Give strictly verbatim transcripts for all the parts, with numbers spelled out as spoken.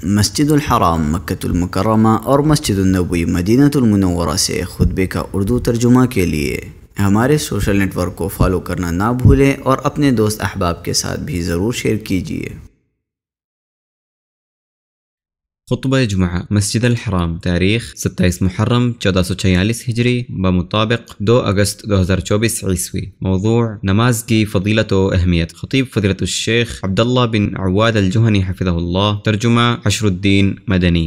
مسجد الحرام مکۃ المکرمہ اور مسجد النبوی مدینہ المنورہ سے خطبے کا اردو ترجمہ کے لیے ہمارے سوشل نیٹ ورک کو فالو کرنا نہ بھولیں اور اپنے دوست احباب کے ساتھ بھی ضرور شیئر کیجیے۔ خطبہ جمعہ مسجد الحرام، تاریخ ستائیس محرم چودہ سو چھیالیس ہجری بمطابق دو اگست دو ہزار چوبیس عیسوی۔ موضوع نماز کی فضیلت و اہمیت۔ خطیب فضیلت الشیخ عبداللہ بن عواد الجوہنی حفظہ اللہ۔ ترجمہ حشر الدین مدنی۔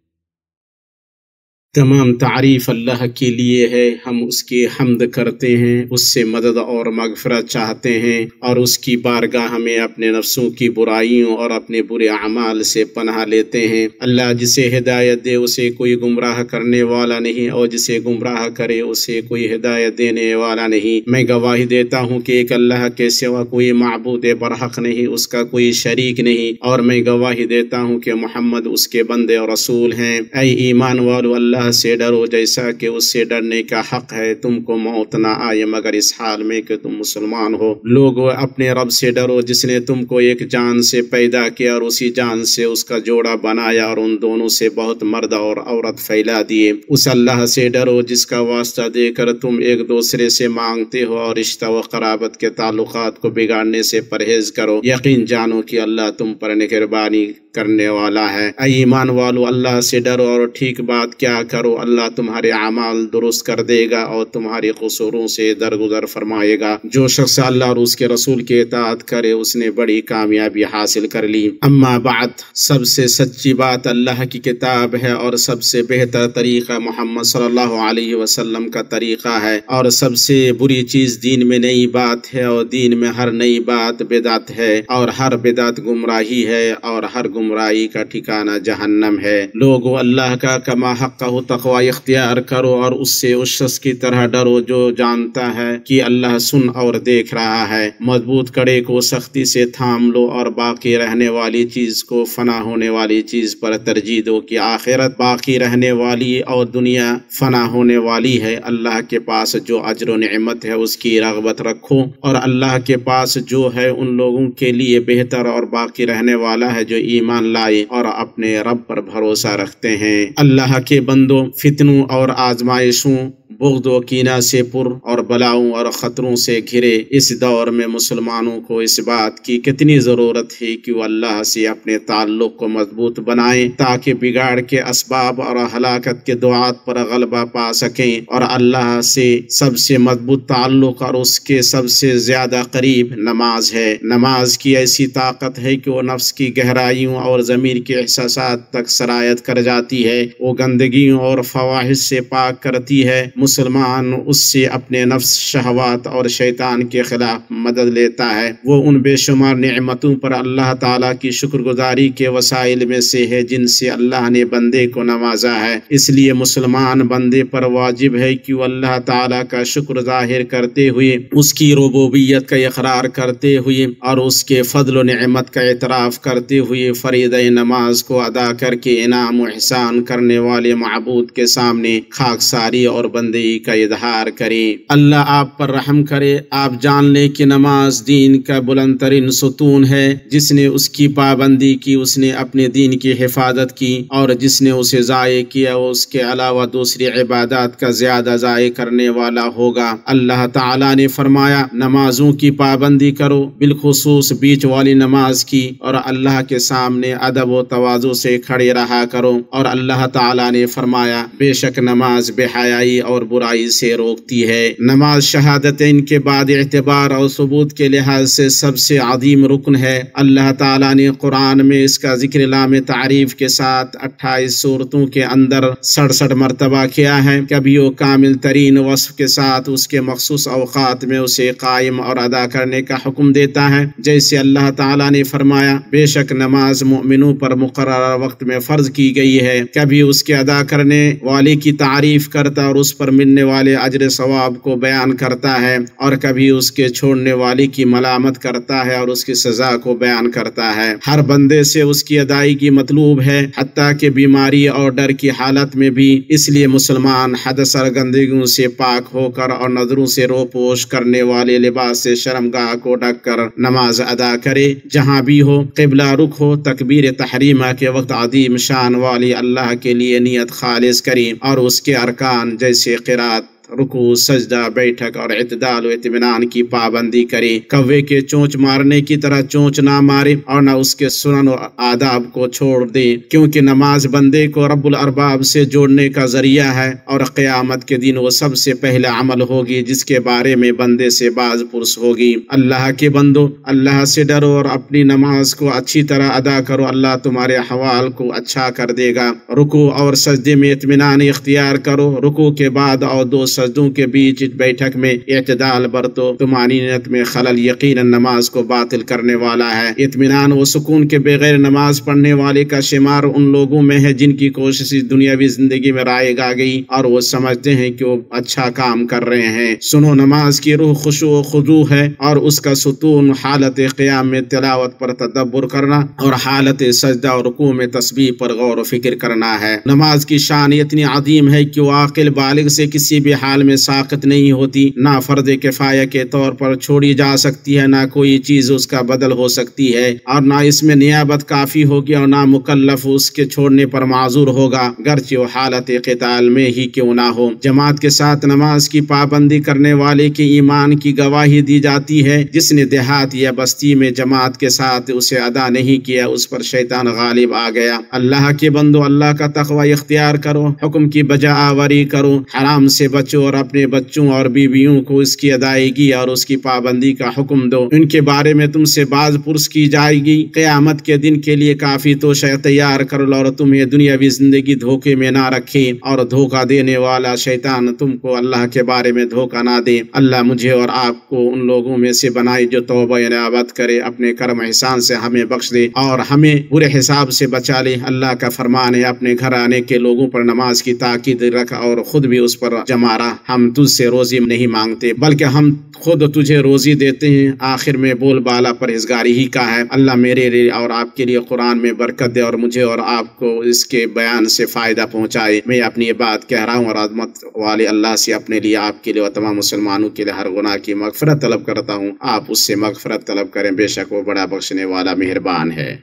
تمام تعریف اللہ کے لیے ہے، ہم اس کی حمد کرتے ہیں، اس سے مدد اور مغفرت چاہتے ہیں اور اس کی بارگاہ میں اپنے نفسوں کی برائیوں اور اپنے برے اعمال سے پناہ لیتے ہیں۔ اللہ جسے ہدایت دے اسے کوئی گمراہ کرنے والا نہیں، اور جسے گمراہ کرے اسے کوئی ہدایت دینے والا نہیں۔ میں گواہی دیتا ہوں کہ ایک اللہ کے سوا کوئی معبود برحق نہیں، اس کا کوئی شریک نہیں، اور میں گواہی دیتا ہوں کہ محمد اس کے بندے اور رسول ہیں۔ اے ایمان والو، اللہ سے ڈرو جیسا کہ اس سے ڈرنے کا حق ہے۔ تم کو موت نہ آئے مگر اس حال میں کہ تم مسلمان ہو۔ لوگو، اپنے رب سے ڈرو جس نے تم کو ایک جان سے پیدا کیا اور اسی جان سے اس کا جوڑا بنایا اور ان دونوں سے بہت مرد اور عورت پھیلا دیے۔ اس اللہ سے ڈرو جس کا واسطہ دے کر تم ایک دوسرے سے مانگتے ہو، اور رشتہ و قرابت کے تعلقات کو بگاڑنے سے پرہیز کرو۔ یقین جانو کہ اللہ تم پر مہربانی کرنے والا ہے۔ اے ایمان والو، اللہ سے ڈرو اور ٹھیک بات کیا کرو، اللہ تمہارے اعمال درست کر دے گا اور تمہاری قصوروں سے درگزر فرمائے گا۔ جو شخص اللہ اور اس کے رسول کی اطاعت کرے اس نے بڑی کامیابی حاصل کر لی۔ اما بعد، سب سے سچی بات اللہ کی کتاب ہے، اور سب سے بہتر طریقہ محمد صلی اللہ علیہ وسلم کا طریقہ ہے، اور سب سے بری چیز دین میں نئی بات ہے، اور دین میں ہر نئی بات بدعت ہے، اور ہر بدعت گمراہی ہے، اور ہر گمراہی کا ٹھکانہ جہنم ہے۔ لوگو، اللہ کا کما حقہ تقوی اختیار کرو، اور اس سے اس شخص کی طرح ڈرو جو جانتا ہے کہ اللہ سن اور دیکھ رہا ہے۔ مضبوط کڑے کو سختی سے تھام لو، اور باقی رہنے والی چیز کو فنا ہونے والی چیز پر ترجیح دو کہ آخرت باقی رہنے والی اور دنیا فنا ہونے والی ہے۔ اللہ کے پاس جو اجر و نعمت ہے اس کی رغبت رکھو، اور اللہ کے پاس جو ہے ان لوگوں کے لیے بہتر اور باقی رہنے والا ہے جو ایمان لائے اور اپنے رب پر بھروسہ رکھتے ہیں۔ اللہ کے بندوں، فتنوں اور آزمائشوں، بغض و کینہ سے پر اور بلاؤں اور خطروں سے گھرے اس دور میں مسلمانوں کو اس بات کی کتنی ضرورت ہے کہ وہ اللہ سے اپنے تعلق کو مضبوط بنائیں، تاکہ بگاڑ کے اسباب اور ہلاکت کے دعات پر غلبہ پا سکیں، اور اللہ سے سب سے مضبوط تعلق اور اس کے سب سے زیادہ قریب نماز ہے۔ نماز کی ایسی طاقت ہے کہ وہ نفس کی گہرائیوں اور ضمیر کے احساسات تک سرایت کر جاتی ہے، وہ گندگیوں اور فواحش سے پاک کرتی ہے۔ مسلمان اس سے اپنے نفس، شہوات اور شیطان کے خلاف مدد لیتا ہے۔ وہ ان بے شمار نعمتوں پر اللہ تعالیٰ کی شکر گزاری کے وسائل میں سے ہے جن سے اللہ نے بندے کو نوازا ہے۔ اس لیے مسلمان بندے پر واجب ہے کہ وہ اللہ تعالیٰ کا شکر ظاہر کرتے ہوئے، اس کی ربوبیت کا اقرار کرتے ہوئے اور اس کے فضل و نعمت کا اعتراف کرتے ہوئے فریضہ نماز کو ادا کر کے انعام و احسان کرنے والے معبود کے سامنے خاکساری اور بندگی کا اظہار کریں۔ اللہ آپ پر رحم کرے۔ آپ جان لیں کہ نماز دین کا بلند ترین ستون ہے۔ جس نے اس کی پابندی کی اس نے اپنے دین کی حفاظت کی، اور جس نے اسے ضائع کیا وہ اس کے علاوہ دوسری عبادات کا زیادہ ضائع کرنے والا ہوگا۔ اللہ تعالیٰ نے فرمایا، نمازوں کی پابندی کرو، بالخصوص بیچ والی نماز کی، اور اللہ کے سامنے ادب و تواضع سے کھڑے رہا کرو۔ اور اللہ تعالیٰ نے فرمایا، بے شک نماز بے حیائی اور برائی سے روکتی ہے۔ نماز شہادتین کے بعد اعتبار اور ثبوت کے لحاظ سے سب سے عظیم رکن ہے۔ اللہ تعالیٰ نے قرآن میں اس کا ذکر لام تعریف کے ساتھ اٹھائیس صورتوں کے اندر سڑسٹھ مرتبہ کیا ہے۔ کبھی وہ کامل ترین وصف کے ساتھ اس کے مخصوص اوقات میں اسے قائم اور ادا کرنے کا حکم دیتا ہے، جیسے اللہ تعالیٰ نے فرمایا، بے شک نماز مومنوں پر مقررہ وقت میں فرض کی گئی ہے۔ کبھی اس کے ادا کرنے والے کی تعریف کرتا اور اس پر ملنے والے اجر ثواب کو بیان کرتا ہے اور کبھی اس کے چھوڑنے والے کی ملامت کرتا ہے اور اس کی سزا کو بیان کرتا ہے۔ ہر بندے سے اس کی ادائیگی مطلوب ہے، حتیٰ کہ بیماری اور ڈر کی حالت میں بھی۔ اس لیے مسلمان حدث اور گندگیوں سے پاک ہو کر اور نظروں سے روپوش کرنے والے لباس سے شرمگاہ کو ڈھک کر نماز ادا کرے، جہاں بھی ہو، قبلہ رخ ہو۔ تکبیر تحریمہ کے وقت عظیم شان والی اللہ کے لیے نیت خالص کریں اور اس کے ارکان جیسے قرات، رکوع، سجدہ، بیٹھک اور اعتدال و اطمینان کی پابندی کرے۔ کوے کے چونچ مارنے کی طرح چونچ نہ مارے اور نہ اس کے سنن و آداب کو چھوڑ دے، کیونکہ نماز بندے کو رب الارباب سے جوڑنے کا ذریعہ ہے اور قیامت کے دن وہ سب سے پہلا عمل ہوگی جس کے بارے میں بندے سے باز پرس ہوگی۔ اللہ کے بندو، اللہ سے ڈرو اور اپنی نماز کو اچھی طرح ادا کرو، اللہ تمہارے احوال کو اچھا کر دے گا۔ رکوع اور سجدے میں اطمینان اختیار کرو، رکوع کے بعد اور دو سجدوں کے بیچ بیٹھک میں اعتدال برتو، طمانینت میں خلل یقیناً نماز کو باطل کرنے والا ہے۔ اطمینان و سکون کے بغیر نماز پڑھنے والے کا شمار ان لوگوں میں ہے جن کی کوشش دنیاوی زندگی میں رائے گا گئی اور وہ سمجھتے ہیں کہ وہ اچھا کام کر رہے ہیں۔ سنو، نماز کی روح خشوع و خضوع ہے اور اس کا ستون حالت قیام میں تلاوت پر تدبر کرنا اور حالت سجدہ اور رکوع میں تسبیح پر غور و فکر کرنا ہے۔ نماز کی شان اتنی عظیم ہے کہ وہ عاقل بالغ سے کسی بھی حال میں ساقط نہیں ہوتی، نہ فرض کفایہ کے طور پر چھوڑی جا سکتی ہے، نہ کوئی چیز اس کا بدل ہو سکتی ہے، اور نہ اس میں نیابت کافی ہوگی اور نہ مکلف اس کے چھوڑنے پر معذور ہوگا، گرچہ وہ حالت قتال میں ہی کیوں نہ ہو۔ جماعت کے ساتھ نماز کی پابندی کرنے والے کے ایمان کی گواہی دی جاتی ہے۔ جس نے دیہات یا بستی میں جماعت کے ساتھ اسے ادا نہیں کیا، اس پر شیطان غالب آ گیا۔ اللہ کے بندو، اللہ کا تقوی اختیار کرو، حکم کی بجا آوری کرو، حرام سے بچو اور اپنے بچوں اور بیویوں کو اس کی ادائیگی اور اس کی پابندی کا حکم دو۔ ان کے بارے میں تم سے باز پرس کی جائے گی۔ قیامت کے دن کے لیے کافی توشہ تیار کر لو اور تمہیں دنیاوی زندگی دھوکے میں نہ رکھے اور دھوکہ دینے والا شیطان تم کو اللہ کے بارے میں دھوکہ نہ دے۔ اللہ مجھے اور آپ کو ان لوگوں میں سے بنائے جو توبہ انابت کرے، اپنے کرم احسان سے ہمیں بخش دے اور ہمیں برے حساب سے بچا لے۔ اللہ کا فرمان ہے، اپنے گھر آنے کے لوگوں پر نماز کی تاکید رکھ اور خود بھی اس پر جمع رہ۔ ہم تجھ سے روزی نہیں مانگتے بلکہ ہم خود تجھے روزی دیتے ہیں۔ آخر میں بول بالا پرہیزگاری ہی کا ہے۔ اللہ میرے لیے اور آپ کے لیے قرآن میں برکت دے اور مجھے اور آپ کو اس کے بیان سے فائدہ پہنچائے۔ میں اپنی یہ بات کہہ رہا ہوں اور عظمت والے اللہ سے اپنے لیے، آپ کے لیے اور تمام مسلمانوں کے لیے ہر گناہ کی مغفرت طلب کرتا ہوں۔ آپ اس سے مغفرت طلب کریں، بے شک وہ بڑا بخشنے والا مہربان ہے۔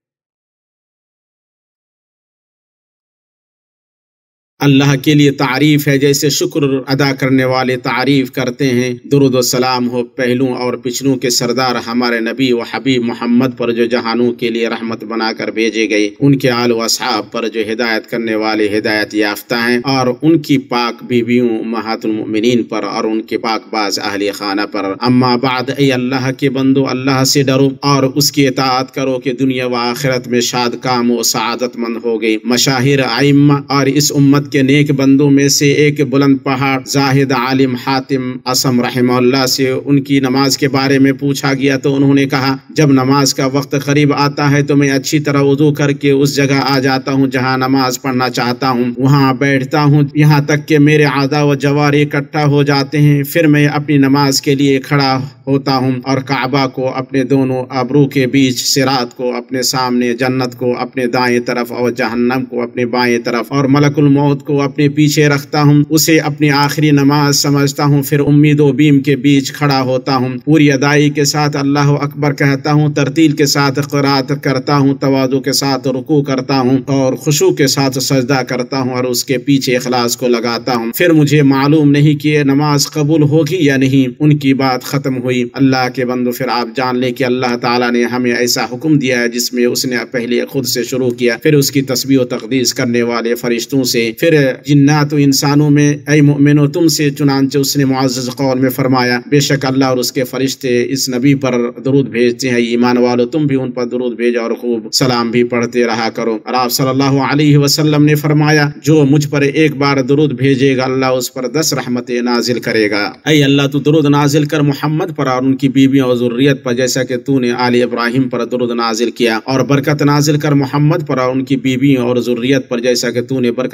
اللہ کے لیے تعریف ہے جیسے شکر ادا کرنے والے تعریف کرتے ہیں۔ درود و سلام ہو پہلوں اور پچھلوں کے سردار ہمارے نبی و حبیب محمد پر جو جہانوں کے لیے رحمت بنا کر بھیجے گئے، ان کے آل و اصحاب پر جو ہدایت کرنے والے ہدایت یافتہ ہیں، اور ان کی پاک بیویوں امہات المؤمنین پر اور ان کے پاک باز اہل خانہ پر۔ اما بعد، اے اللہ کے بندو، اللہ سے ڈرو اور اس کی اطاعت کرو کہ دنیا و آخرت میں شاد کام و سعادت مند ہو گئی۔ مشاہیر ائمہ اور اس امت کے نیک بندوں میں سے ایک بلند پہاڑ زاہد عالم حاتم اصم رحمہ اللہ سے ان کی نماز کے بارے میں پوچھا گیا تو انہوں نے کہا، جب نماز کا وقت قریب آتا ہے تو میں اچھی طرح وضو کر کے اس جگہ آ جاتا ہوں جہاں نماز پڑھنا چاہتا ہوں، وہاں بیٹھتا ہوں یہاں تک کہ میرے اعضاء و جوارح اکٹھا ہو جاتے ہیں، پھر میں اپنی نماز کے لیے کھڑا ہوتا ہوں اور کعبہ کو اپنے دونوں ابرو کے بیچ، صراط کو اپنے سامنے، جنت کو اپنے دائیں طرف اور جہنم کو اپنے بائیں طرف اور ملک الموت کو اپنے پیچھے رکھتا ہوں، اسے اپنی آخری نماز سمجھتا ہوں، پھر امید و بیم کے بیچ کھڑا ہوتا ہوں، پوری ادائی کے ساتھ اللہ اکبر کہتا ہوں، ترتیل کے ساتھ قرات کرتا ہوں، تواضع کے ساتھ رکوع کرتا ہوں اور خشوع کے ساتھ سجدہ کرتا ہوں اور اس کے پیچھے اخلاص کو لگاتا ہوں، پھر مجھے معلوم نہیں کہ یہ نماز قبول ہوگی یا نہیں۔ ان کی بات ختم ہوئی۔ اللہ کے بندو، پھر آپ جان لیں کہ اللہ تعالیٰ نے ہمیں ایسا حکم دیا ہے جس میں اس نے پہلے خود سے شروع کیا، پھر اس کی تسبیح و تقدیس کرنے والے فرشتوں سے، پھر جنات و انسانوں میں، اے مومنو تم سے، چنانچہ اس نے معزز قول میں فرمایا، بے شک اللہ اور اس کے فرشتے اس نبی پر درود بھیجتے ہیں، ایمان والو تم بھی ان پر درود بھیجو اور خوب سلام بھی پڑھتے رہا کرو۔ اور آپ صلی اللہ علیہ وسلم نے فرمایا، جو مجھ پر ایک بار درود بھیجے گا اللہ اس پر دس رحمتیں نازل کرے گا۔ اے اللہ تو درود نازل کر محمد پر اور ان کی بیویوں اور ذریت پر جیسا کہ تو نے آل ابراہیم پر درود نازل کیا، اور برکت نازل کر محمد پر اور ان کی بیویوں اور ذریت پر جیسا کہ تو نے برکت نازل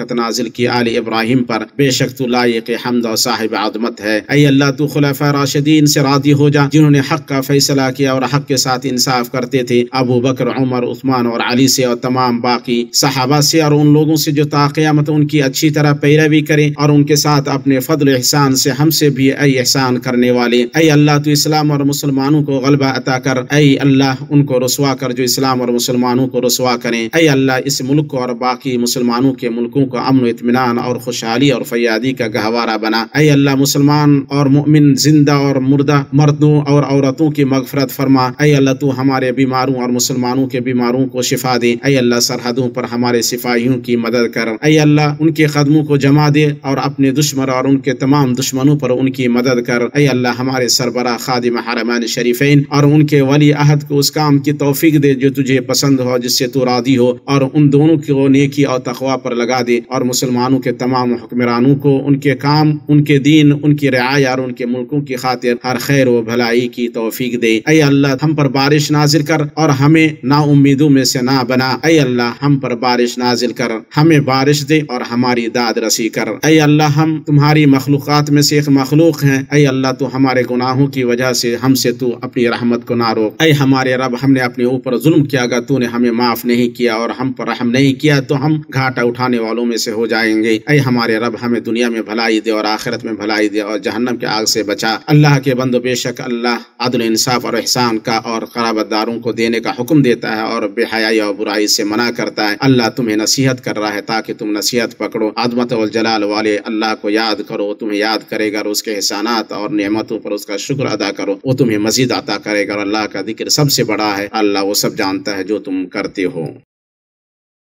نازل کی آل ابراہیم پر، بے شک تو لائق حمد اور صاحب عظمت ہے۔ اے اللہ تو خلفاء راشدین سے راضی ہو جا جنہوں نے حق کا فیصلہ کیا اور حق کے ساتھ انصاف کرتے تھے، ابو بکر، عمر، عثمان اور علی سے اور تمام باقی صحابہ سے اور ان لوگوں سے جو تا قیامت ان کی اچھی طرح پیروی کریں، اور ان کے ساتھ اپنے فضل احسان سے ہم سے بھی اے احسان کرنے والے۔ اے اللہ تو اسلام اور مسلمانوں کو غلبہ عطا کر، اے اللہ ان کو رسوا کر جو اسلام اور مسلمانوں کو رسوا کریں۔ اے اللہ اس ملک کو اور باقی مسلمانوں کے ملکوں کو امن و اطمینان اور خوشحالی اور فیادی کا گہوارہ بنا۔ اے اللہ مسلمان اور مؤمن زندہ اور مردہ مردوں اور عورتوں کی مغفرت فرما۔ اے اللہ تو ہمارے بیماروں اور مسلمانوں کے بیماروں کو شفا دے۔ اے اللہ سرحدوں پر ہمارے سپاہیوں کی مدد کر۔ اے اللہ ان کے قدموں کو جما دے اور اپنے دشمن اور ان کے تمام دشمنوں پر ان کی مدد کر۔ اے اللہ ہمارے سربراہ خادم حرمین شریفین اور ان کے ولی عہد کو اس کام کی توفیق دے جو تجھے پسند ہو، جس سے تو راضی ہو، اور ان دونوں کو نیکی اور تقوی پر لگا دے، اور مسلمانوں کے تمام حکمرانوں کو ان کے کام، ان کے دین، ان کی رعایت اور ان کے ملکوں کی خاطر ہر خیر و بھلائی کی توفیق دے۔ اے اللہ ہم پر بارش نازل کر اور ہمیں نا امیدوں میں سے نہ بنا۔ اے اللہ ہم پر بارش نازل کر، ہمیں بارش دے اور ہماری داد رسی کر۔ اے اللہ ہم تمہاری مخلوقات میں سے ایک مخلوق ہیں، اے اللہ تو ہمارے گناہوں کی وجہ سے ہم سے تو اپنی رحمت کو نہ روک۔ اے ہمارے رب ہم نے اپنے اوپر ظلم کیا، اگر تو نے ہمیں معاف نہیں کیا اور ہم پر رحم نہیں کیا تو ہم گھاٹا اٹھانے والوں میں سے ہو جائیں گے۔ اے ہمارے رب ہمیں دنیا میں بھلائی دے اور آخرت میں بھلائی دے اور جہنم کے آگ سے بچا۔ اللہ کے بندو بے شک اللہ عدل انصاف اور احسان کا اور قرابت داروں کو دینے کا حکم دیتا ہے اور بے حیائی اور برائی سے منع کرتا ہے۔ اللہ تمہیں نصیحت کر رہا ہے تاکہ تم نصیحت پکڑو۔ عظمت والجلال والے اللہ کو یاد کرو، تمہیں یاد کرے گا، اور اس کے احسانات اور نعمتوں پر اس کا شکر ادا کرو، وہ تمہیں مزید عطا کرے گا۔ اور اللہ کا ذکر سب سے بڑا ہے، اللہ وہ سب جانتا ہے جو تم کرتے ہو۔